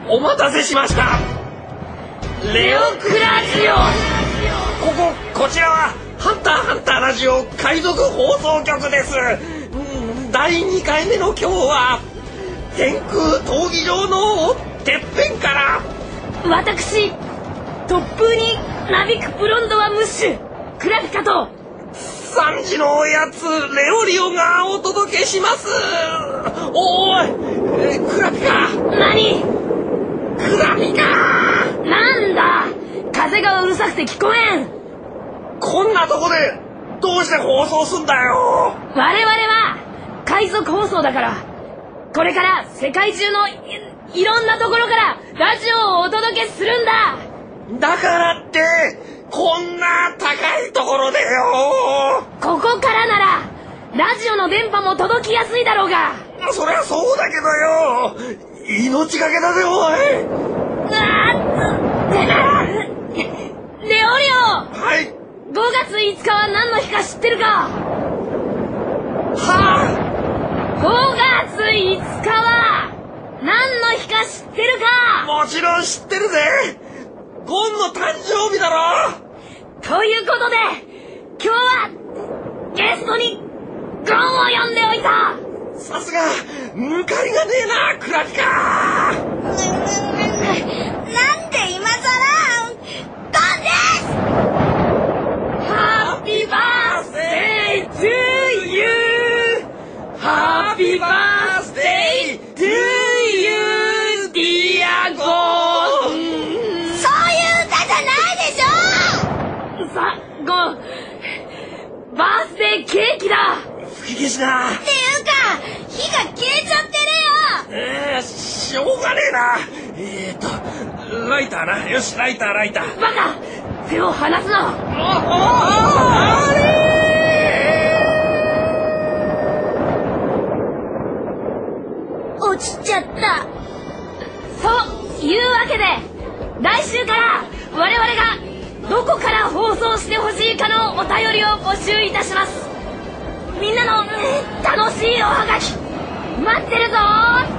お待たせしました。レオクラジオ。こちらはハンターハンターラジオ海賊放送局です。第2回目の今日は天空闘技場のてっぺんから、 私突風になびくブロンドはムッシュクラピカと 3時のおやつレオリオがお届けします。おーい、クラピカ。 何？ クラピカ。 なんだ、風がうるさくて聞こえん。 こんなとこでどうして放送すんだよ。 我々は海賊放送だから、これから世界中のいろんなところからラジオをお届けするんだ。 だからってこんな高いところでよ。 ここからならラジオの電波も届きやすいだろうが。 そりゃそうだけどよ、命がけだぜおい。 レオリオ。 はい。 5月5日は何の日か知ってるか？ は 5月5日は何の日か知ってるか？ もちろん知ってるぜ。ゴンの誕生日だろ。 ということで今日はゲストにゴンを呼んでおいた。 さすが抜かりがねえなクラピカ。 なんで今さらゴンです。 ハッピーバースデートゥーユー。ハッピーバースデートゥーユーディアゴン。 そういう歌じゃないでしょ。 さあゴン、バースデーケーキだ。 吹き消しな。 っていうか火が消えちゃってるよ。 しょうがねえな。ライターな。よし、ライター。 バカ、手を離すな。 あれ落ちちゃった。 そういうわけで来週から我々がどこから放送してほしいかのお便りを募集いたします。みんなの楽しいおはがき待ってるぞ。